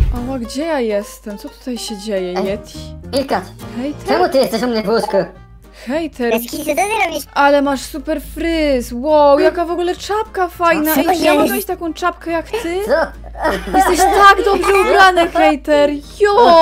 Ała, gdzie ja jestem? Co tutaj się dzieje, Yeti? Milka, Hejter? czemu ty jesteś u mnie w łóżku? Hejter, Bez kitu, co ty robisz? ale masz super fryz! Wow, jaka w ogóle czapka fajna! Co Ej, czy ja jest? mogę mieć taką czapkę jak ty? Co? Jesteś tak dobrze ubrany, hejter! Jo!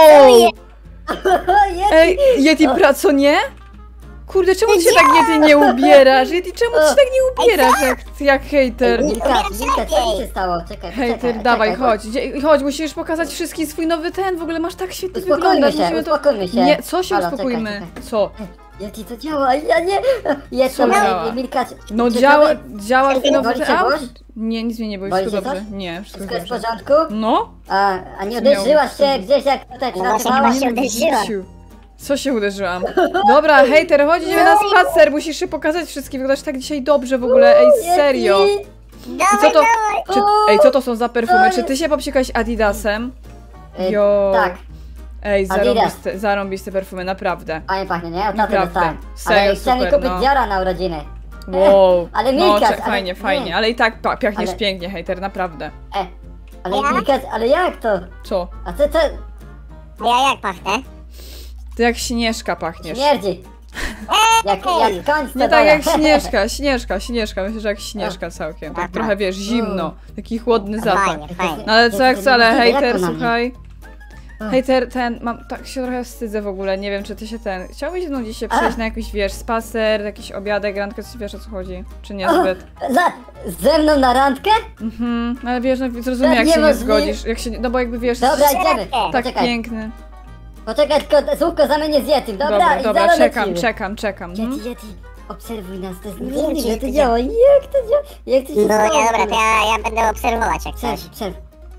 Ej, Yeti, co nie? Kurde, czemu ty się tak Yeti nie ubierasz? Yeti, czemu ty się tak nie ubierasz jak hejter? Milka, co mi się stało? Czekaj, Hejter, czekaj, dawaj, czekaj, chodź, chodź, musisz pokazać wszystkim swój nowy ten, w ogóle masz tak świetnie Uspokójmy wyglądać. się, musimy uspokójmy się. Nie, co się Halo, uspokójmy? czekaj, Co? Yeti, to działa, ja nie... Jestem, działa? Milka, No czy działa tobie- twój nowy Boli cię ten? głoś? Nie, nic mnie nie boi, Boli wszystko cię dobrze. coś? Nie, wszystko Wszystko jest w dobrze. porządku? No? A nie uderzyłaś się gdzieś jak tutaj przelatywałeś? się uderzyła. Ciu. Co się uderzyłam? Dobra, hejter, chodź, idziemy na spacer, musisz się pokazać wszystkim, wyglądasz tak dzisiaj dobrze w ogóle, ej, serio. I co to, ej, co to są za perfumy? Czy ty się popsikałeś Adidasem? Jo. Tak, Ej, Adidas. zarąbiste perfumy, naprawdę. fajnie pachnie, nie? Od taty Naprawdę. dostałem. Serio, Ale chciałem mi super, kupić no. Diora na urodziny. Wow. Ale no, Milka, fajnie, ale- fajnie, nie. ale i tak pachniesz Ale- pięknie, hejter, naprawdę. Ale Ja? Milka, ale jak to? Co? A co, Ja jak pachnę? Ty jak Śnieżka pachniesz. śmierdzi? Jak koń Nie tak jak Śnieżka, myślę, że jak Śnieżka całkiem. Tak Aha. trochę, wiesz, zimno, taki chłodny zapach. Fajnie, fajnie. No ale co jak co, ale Jak hejter, to na mnie? słuchaj. Hejter, tak się trochę wstydzę w ogóle, nie wiem czy ty się chciałbyś ze mną dziś się przejść na jakiś, wiesz, spacer, jakiś obiadek, randkę, coś wiesz o co chodzi? Czy niezbyt? Ze mną na randkę? No ale wiesz, no zrozumiem jak nie się nie możliwe. zgodzisz, no bo jakby wiesz, Dobra, idziemy. tak Poczekaj, piękny. poczekaj, tylko słówko zamienię z Yetim. Dobra, i Dobra, zaraz czekam. Yeti, obserwuj nas, to jest Wiem, niemożliwe, że to to działa. Jak to działa? Jak to się No stało? nie, dobra, to ja będę obserwować jak coś. Przerw.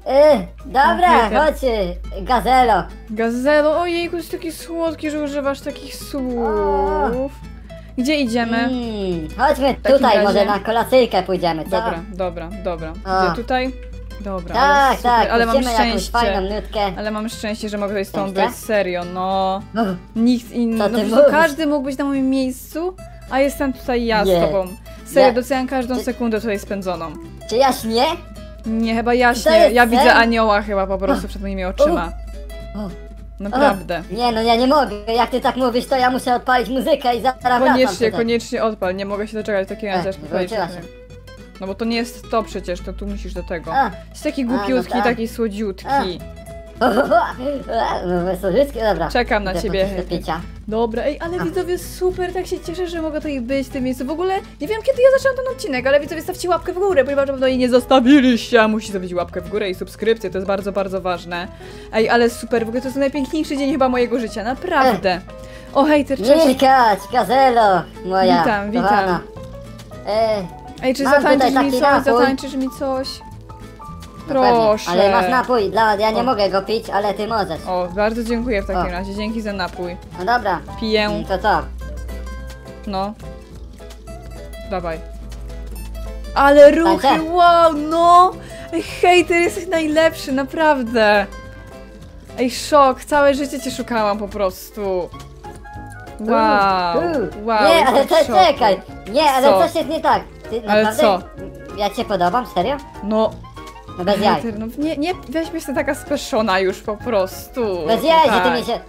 Dobra, Okej. chodź, Gazelo. Gazelo, ojejku, jest taki słodki, że używasz takich słów. Gdzie idziemy? Chodźmy takim tutaj, razie- może na kolacyjkę pójdziemy, co? Dobra. A. Gdzie tutaj? Dobra, Tak, super, tak, ale mam puścimy jakąś szczęście. fajną nutkę. Ale mam szczęście, że mogę tutaj z tobą Szczęście? być, serio, no. No, Nikt inny, Co no ty po prostu mówisz? każdy mógł być na moim miejscu, a jestem tutaj ja Nie. z tobą. Serio, Nie. doceniam każdą Ty- sekundę tutaj spędzoną. Czy ja śnię? Nie, chyba jaśnie, jest ja widzę sen? anioła chyba po prostu przed moimi oczyma. O, Naprawdę. Nie no, ja nie mogę, jak ty tak mówisz, to ja muszę odpalić muzykę i zaraz wracam tutaj. Koniecznie odpal, nie mogę się doczekać takiego razie, aż nie pochwalić włączyła się. się. No bo to nie jest to przecież, to tu musisz do tego. A. Jest taki no głupiutki, tak. taki słodziutki. No wesołyskie, dobra. Czekam na Idę ciebie, po coś do picia. Dobra, ej, ale widzowie, super, tak się cieszę, że mogę tutaj być w tym miejscu. W ogóle nie wiem, kiedy ja zaczęłam ten odcinek, ale widzowie, stawcie łapkę w górę, ponieważ pewno jej nie zostawiliście, a musicie zostawić łapkę w górę i subskrypcję, to jest bardzo, bardzo ważne. Ej, ale super, w ogóle to jest najpiękniejszy dzień chyba mojego życia, naprawdę. O, hejter, cześć. Milkać, Gazelo, moja Witam. kochana. Ej, czy mam zatańczysz tutaj mi taki coś, napój. zatańczysz mi coś? No pewnie, Proszę. ale masz napój, ja nie O. mogę go pić, ale ty możesz. O, bardzo dziękuję w takim O. razie, dzięki za napój. No dobra, Piję, to co? no. Dawaj. Ale ruchy, Tańczę? wow, no! Ej, hejter, jesteś najlepszy, naprawdę. Ej, szok, całe życie cię szukałam po prostu. Wow, wow. Nie, ale jestem to w szoku. czekaj. Nie, ale Co? coś jest nie tak. Ty Ale naprawdę? co? Ja cię podobam, serio? No, No bez jaj. hejter, no nie, weź mnie taka speszona już po prostu. Bez jaj, że ty Tak. mnie się...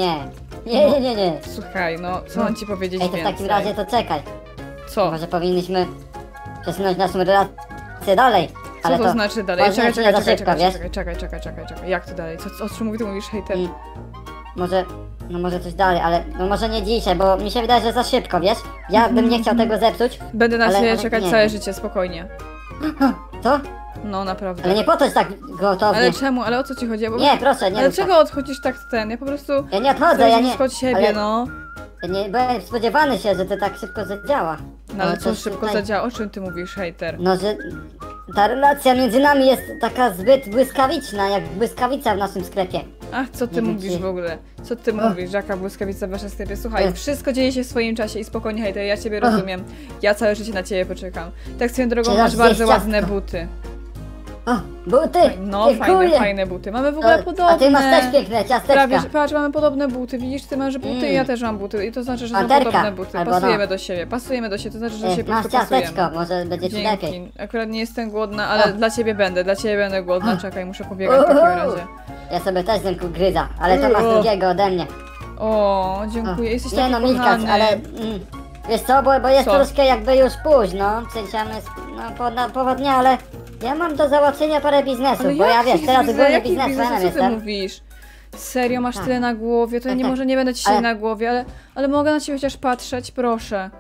Nie. Słuchaj, no, co mam ci powiedzieć Ej, to w więcej? takim razie to czekaj. Co? Może powinniśmy przesunąć naszą relację dalej. Co Ale to znaczy dalej? może Czekaj, nie za czekaj, szybko, czekaj, wiesz? czekaj. Jak to dalej? O czym ty mówisz, hejter? Może... No może coś dalej, ale no może nie dzisiaj, bo mi się wydaje, że za szybko, wiesz? Ja bym nie chciał tego zepsuć. Będę na ale- ciebie ale czekać nie. całe życie, spokojnie. Co? No, naprawdę. Ale nie po coś tak gotownie. Ale czemu? Ale o co ci chodzi? Ja po Nie, proszę, nie Ale rób tak. czego odchodzisz tak ten? Ja po prostu... Ja nie odchodzę, chcę ja być nie... blisko od siebie, ale- no. Ja nie byłem spodziewany się, że to tak szybko zadziała. No ale co coś szybko tutaj- zadziała? O czym ty mówisz, hejter? No, że ta relacja między nami jest taka zbyt błyskawiczna, jak błyskawica w naszym sklepie. Ach, co ty Nie wiem, mówisz czy- w ogóle? Co ty mówisz? Jaka błyskawica w waszym sklepie? Słuchaj, wszystko dzieje się w swoim czasie i spokojnie, hejter, ja ciebie rozumiem. Ja całe życie na ciebie poczekam. Tak swoją drogą Czy masz raz bardzo zjeść ładne ciastko? buty. O, buty! No, dziękuję. fajne buty. Mamy w ogóle No, podobne. a ty masz też piękne ciasteczka. Prawie, że patrz, mamy podobne buty. Widzisz, ty masz buty i ja też mam buty. I to znaczy, że są Panterka, podobne buty. albo Pasujemy no. do siebie, to znaczy, że się po Masz prostu pasujemy. ciasteczko, może będzie ci lepiej. Dzięki. Akurat nie jestem głodna, ale O. dla ciebie będę głodna. Czekaj, muszę pobiegać w takim razie. Ja sobie też dymku gryza, ale to masz drugiego ode mnie. O, dziękuję, jesteś Nie taki no, Milkac, kochany. ale... wiesz co, bo jest Co? troszkę jakby już późno, w sensie mamy połowa dnia, ale ja mam do załatwienia parę biznesów, bo ja wiesz, teraz ogólnie biznesmenem Co ty jestem. mówisz? Serio, masz Tak. tyle na głowie, to ja Tak, nie tak. może nie będę ci Ale- się na głowie, ale mogę na ciebie chociaż patrzeć, proszę.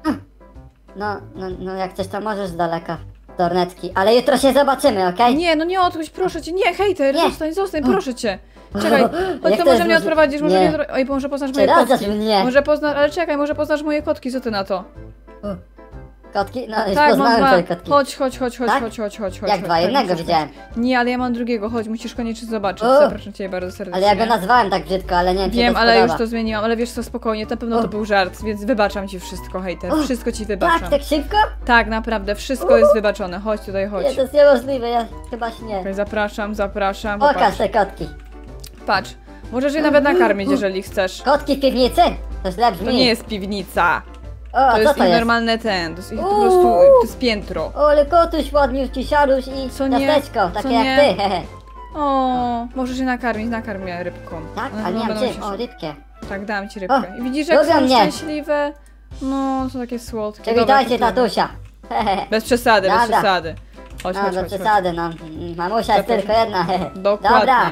No jak chcesz to możesz z daleka, Dornecki, ale jutro się zobaczymy, okej? Nie, no nie odchodź, proszę cię, nie, hejter, Nie. zostań, proszę cię. Czekaj, chodź, Jak to to jest może mnie możliwe? odprowadzisz, może Nie. mnie oj, może poznasz moje Przeradzasz kotki. mnie. Może poznasz, ale czekaj, może poznasz moje kotki, co ty na to? Kotki? No już Tak, mam poznałem dwa. twoje kotki. Chodź, Tak? chodź. Jak dwa? Jednego widziałem. Nie, ale ja mam drugiego, chodź, musisz koniecznie zobaczyć, O! zapraszam cię bardzo serdecznie. Ale ja go nazwałem tak brzydko, ale nie wiem, czy Wiem, to ale spodoba. już to zmieniłam, ale wiesz co, spokojnie, na pewno to był żart, więc wybaczam ci wszystko, hejter, wszystko ci wybaczam. Tak szybko? Tak, naprawdę, wszystko jest wybaczone, chodź tutaj, chodź. Nie, to jest niemożliwe, ja chyba śnię. Okej, zapraszam, Pokaż popatrz. te kotki. Patrz, możesz je nawet nakarmić, jeżeli chcesz. Kotki w piwnicy? To źle brzmi. To nie jest piwnica, O, a to co jest to ich jest? normalne ten, to jest ich po Uuu. prostu, to jest piętro. O, ale kotuś ładniutki, siaruś i Co nie? ciasteczko, Co takie nie? jak ty, hehe. O, możesz je nakarmić, nakarm je rybką. Tak? One A nie mam będą czym, się- o, rybkę. Tak, dam ci rybkę. I widzisz, jak lubią są mnie. szczęśliwe? No, są takie słodkie. Przywitajcie Dobra, to tatusia. Hehe. bez przesady, bez Dobra. przesady. Chodź, No, chodź, do chodź. przesady, no. Mamusia jest Zapraszam. tylko jedna, hehe. Dokładnie. Dobra.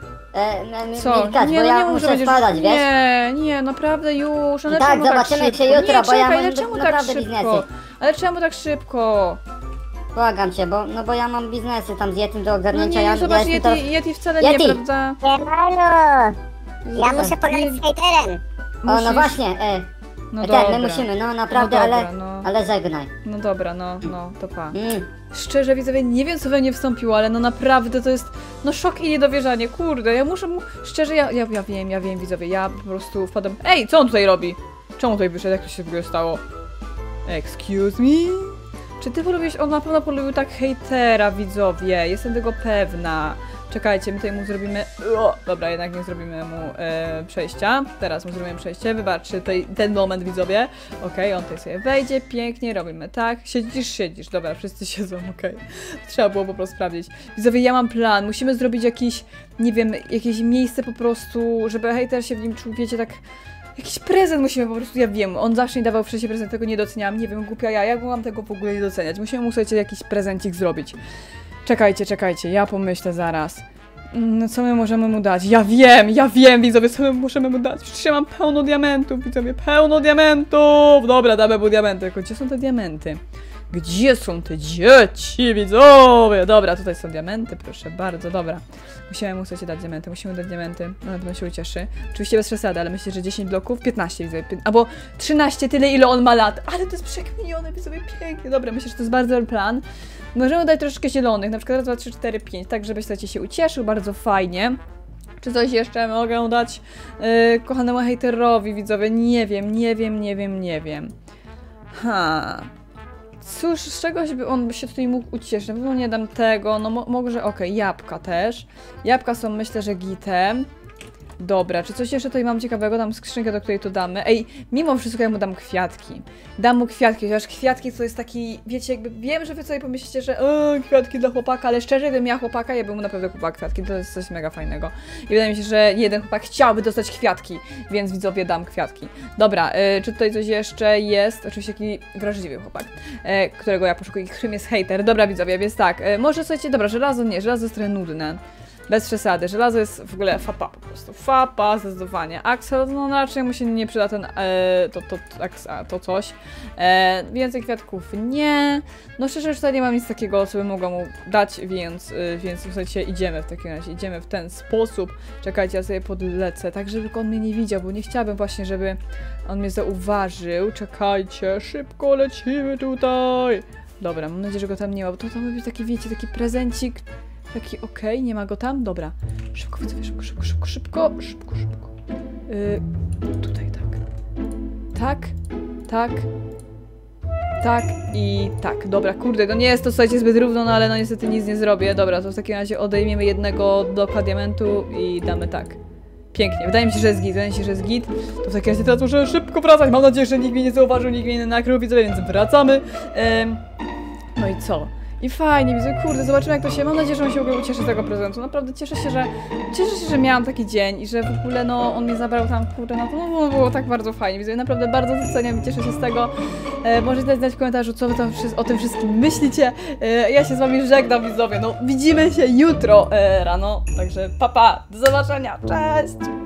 Co? Milkacz, bo no ja mów, że muszę będziesz- spadać, wiesz? Nie, naprawdę już. Ale Tak, czemu zobaczymy tak się szybko? jutro, Nie, bo ja czekaj, mam ale czemu tak naprawdę szybko? biznesy. Ale czemu tak szybko? Błagam cię, bo ja mam biznesy tam z Yetim do No ogarnięcia. nie, ja zobacz, jestem Yeti wcale Yeti. nie, prawda? Siemano! Ja muszę pogadać z hejterem. O, no Musisz- właśnie, No ten, dobra. my musimy, no naprawdę, No dobra, ale żegnaj. No dobra, no, to pa. Mm. Szczerze widzowie, nie wiem co we mnie wstąpiło, ale no naprawdę to jest no szok i niedowierzanie, kurde, ja muszę mu, szczerze, ja wiem widzowie, ja po prostu wpadam, ej, co on tutaj robi? Czemu tutaj wyszedł, jak to się w ogóle stało? Excuse me? Czy ty polubiłeś, on na pewno polubił tak hejtera widzowie, jestem tego pewna. Czekajcie, my tutaj mu zrobimy, dobra, jednak nie zrobimy mu przejścia, teraz mu zrobimy przejście, wybaczcie ten moment widzowie. Okej, on tutaj sobie wejdzie, pięknie, robimy tak, siedzisz, dobra, wszyscy siedzą, okej. Trzeba było po prostu sprawdzić. Widzowie, ja mam plan, musimy zrobić jakiś, nie wiem, jakieś miejsce po prostu, żeby hejter się w nim czuł, wiecie, tak... Jakiś prezent musimy po prostu, ja wiem, on zawsze mi dawał wcześniej prezent, tego nie doceniam, nie wiem, głupia ja, jak mam tego w ogóle nie doceniać? Musimy mu, słuchajcie, jakiś prezencik zrobić. Czekajcie, ja pomyślę zaraz. No co my możemy mu dać? Ja wiem, widzowie, co my możemy mu dać? Przecież ja mam pełno diamentów, widzowie, pełno diamentów! Dobra, damy mu diamenty, tylko gdzie są te diamenty? Gdzie są te dzieci, widzowie? Dobra, tutaj są diamenty, proszę bardzo, dobra. Musimy mu chcecie dać diamenty, no na pewno się ucieszy. Oczywiście bez przesady, ale myślę, że 10 bloków, 15 widzowie, albo 13, tyle ile on ma lat. Ale to jest przekminione, widzowie, pięknie. Dobra, myślę, że to jest bardzo dobry plan. Możemy dać troszeczkę zielonych, na przykład raz, 2, 3, 4, 5, tak żeby słuchajcie, się ucieszył, bardzo fajnie. Czy coś jeszcze mogę dać kochanemu hejterowi, widzowie? Nie wiem. Cóż, z czegoś by on się tutaj mógł ucieszyć? Na pewno nie dam tego, no może, okej, jabłka też. Jabłka są, myślę, że gitem. Dobra, czy coś jeszcze tutaj mam ciekawego? Dam skrzynkę, do której to damy. Ej, mimo wszystko ja mu dam kwiatki. Dam mu kwiatki, chociaż kwiatki to jest taki, wiecie, jakby wiem, że wy sobie pomyślicie, że kwiatki dla chłopaka, ale szczerze, gdybym miała chłopaka, ja bym mu naprawdę kupiła kwiatki, to jest coś mega fajnego. I wydaje mi się, że jeden chłopak chciałby dostać kwiatki, więc widzowie dam kwiatki. Dobra, czy tutaj coś jeszcze jest? Oczywiście taki wrażliwy chłopak, którego ja poszukuję, którym jest hejter. Dobra, widzowie, więc tak, może słuchajcie, dobra, żelazo nie, żelazo jest trochę nudne. Bez przesady, żelazo jest w ogóle fapa po prostu. Fapa, zdecydowanie. Axel, no raczej mu się nie przyda ten, to coś. Więcej kwiatków nie. No szczerze, tutaj nie mam nic takiego, co bym mogła mu dać, więc słuchajcie, idziemy w takim razie, idziemy w ten sposób. Czekajcie, ja sobie podlecę, tak żeby on mnie nie widział, bo nie chciałabym właśnie, żeby on mnie zauważył. Czekajcie, szybko lecimy tutaj. Dobra, mam nadzieję, że go tam nie ma, bo to tam będzie taki, wiecie, taki prezencik. Taki okej, nie ma go tam? Dobra. Szybko, widzowie, szybko. Tutaj tak i tak. Dobra, kurde, no nie jest to, słuchajcie, zbyt równo, no ale no niestety nic nie zrobię. Dobra, to w takim razie odejmiemy jednego bloka diamentu i damy tak. Pięknie, wydaje mi się, że jest git. To w takim razie teraz muszę szybko wracać. Mam nadzieję, że nikt mnie nie zauważył, nikt mnie nie nakrył, widzowie, więc wracamy. No i co? I fajnie, widzę, kurde, zobaczymy jak to się, mam nadzieję, że on się w ogóle ucieszy z tego prezentu. Naprawdę cieszę się, że miałam taki dzień i że w ogóle, no, on mnie zabrał tam, kurde, no to no, było tak bardzo fajnie. Widzę, naprawdę bardzo doceniam i cieszę się z tego. Możecie znać w komentarzu, co wy tam o tym wszystkim myślicie. Ja się z wami żegnam, widzowie, no, widzimy się jutro rano, także papa, do zobaczenia, cześć!